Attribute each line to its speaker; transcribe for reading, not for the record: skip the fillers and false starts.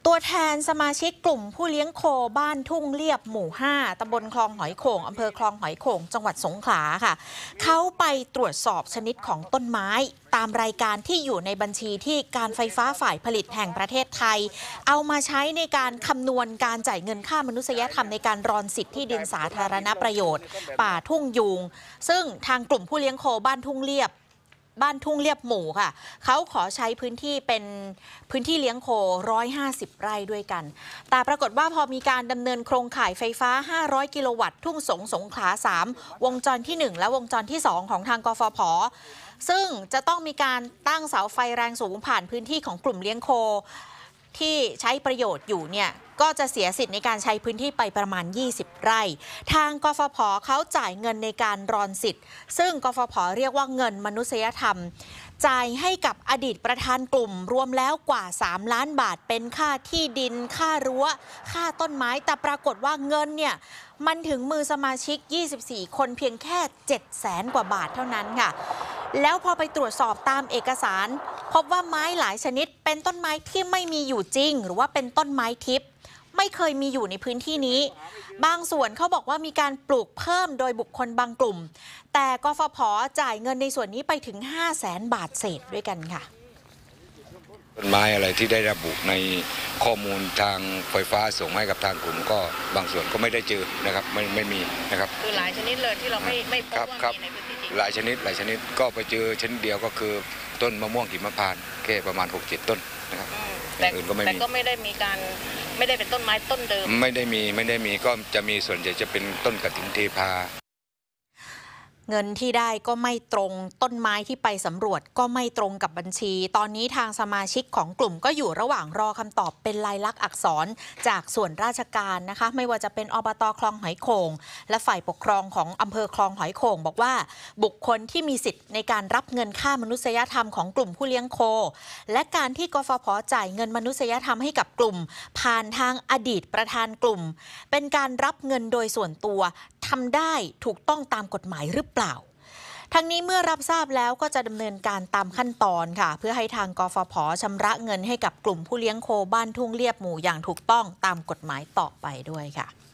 Speaker 1: ตัวแทนสมาชิกกลุ่มผู้เลี้ยงโคบ้านทุ่งเลียบหมู่ 5 ตำบลคลองหอยโข่งอำเภอคลองหอยโข่งจังหวัดสงขลาค่ะเขาไปตรวจสอบชนิดของต้นไม้ตามรายการที่อยู่ในบัญชีที่การไฟฟ้าฝ่ายผลิตแห่งประเทศไทยเอามาใช้ในการคำนวณการจ่ายเงินค่ามนุษยธรรมในการรอนสิทธิที่ดินสาธารณประโยชน์ป่าทุ่งยูงซึ่งทางกลุ่มผู้เลี้ยงโคบ้านทุ่งเลียบหมู่ค่ะเขาขอใช้พื้นที่เป็นพื้นที่เลี้ยงโค150 ไร่ด้วยกันแต่ปรากฏว่าพอมีการดำเนินโครงข่ายไฟฟ้า500กิโลวัตต์ทุ่งสงขลา3วงจรที่1และวงจรที่2ของทางกฟผ.ซึ่งจะต้องมีการตั้งเสาไฟแรงสูงผ่านพื้นที่ของกลุ่มเลี้ยงโคที่ใช้ประโยชน์อยู่เนี่ยก็จะเสียสิทธิ์ในการใช้พื้นที่ไปประมาณ20 ไร่ทางกฟผ.เขาจ่ายเงินในการรอนสิทธิ์ซึ่งกฟผ.เรียกว่าเงินมนุษยธรรมจ่ายให้กับอดีตประธานกลุ่มรวมแล้วกว่า3 ล้านบาทเป็นค่าที่ดินค่ารั้วค่าต้นไม้แต่ปรากฏว่าเงินเนี่ยมันถึงมือสมาชิก24 คนเพียงแค่700,000 กว่าบาทเท่านั้นค่ะแล้วพอไปตรวจสอบตามเอกสารพบว่าไม้หลายชนิดเป็นต้นไม้ที่ไม่มีอยู่จริงหรือว่าเป็นต้นไม้ทิพย์ไม่เคยมีอยู่ในพื้นที่นี้บางส่วนเขาบอกว่ามีการปลูกเพิ่มโดยบุคคลบางกลุ่มแต่กฟผ.จ่ายเงินในส่วนนี้ไปถึง500,000 บาทเศษด้วยกันค่ะ
Speaker 2: ต้นไม้อะไรที่ได้ระบุในข้อมูลทางไฟฟ้าส่งให้กับทางกลุ่มก็บางส่วนก็ไม่ได้เจอนะครับไม่มีนะครับ
Speaker 3: คือหลายชนิดเลยที่เราไม่พบว่ามีในพื้นที่จริง
Speaker 2: หลายชนิดก็ไปเจอชนิดเดียวก็คือต้นมะม่วงหิมพานต์แค่ประมาณ 6-7 ต้นนะครับ
Speaker 3: แต่อื่นก็ไม่มีแต่ก็ไม่ได้เป็นต้นไม้ต้นเดิม
Speaker 2: ไม่ได้มีก็จะมีส่วนใหญ่จะเป็นต้นกฐินเทพา
Speaker 1: เงินที่ได้ก็ไม่ตรงต้นไม้ที่ไปสำรวจก็ไม่ตรงกับบัญชีตอนนี้ทางสมาชิกของกลุ่มก็อยู่ระหว่างรอคำตอบเป็นลายลักษณ์อักษรจากส่วนราชการนะคะไม่ว่าจะเป็นอบต.คลองหอยโข่งและฝ่ายปกครองของอำเภอคลองหอยโข่งบอกว่าบุคคลที่มีสิทธิ์ในการรับเงินค่ามนุษยธรรมของกลุ่มผู้เลี้ยงโคและการที่กฟผ.จ่ายเงินมนุษยธรรมให้กับกลุ่มผ่านทางอดีตประธานกลุ่มเป็นการรับเงินโดยส่วนตัวทำได้ถูกต้องตามกฎหมายหรือเปล่าทั้งนี้เมื่อรับทราบแล้วก็จะดำเนินการตามขั้นตอนค่ะเพื่อให้ทางกฟผ.ชำระเงินให้กับกลุ่มผู้เลี้ยงโคบ้านทุ่งเลียบหมู่อย่างถูกต้องตามกฎหมายต่อไปด้วยค่ะ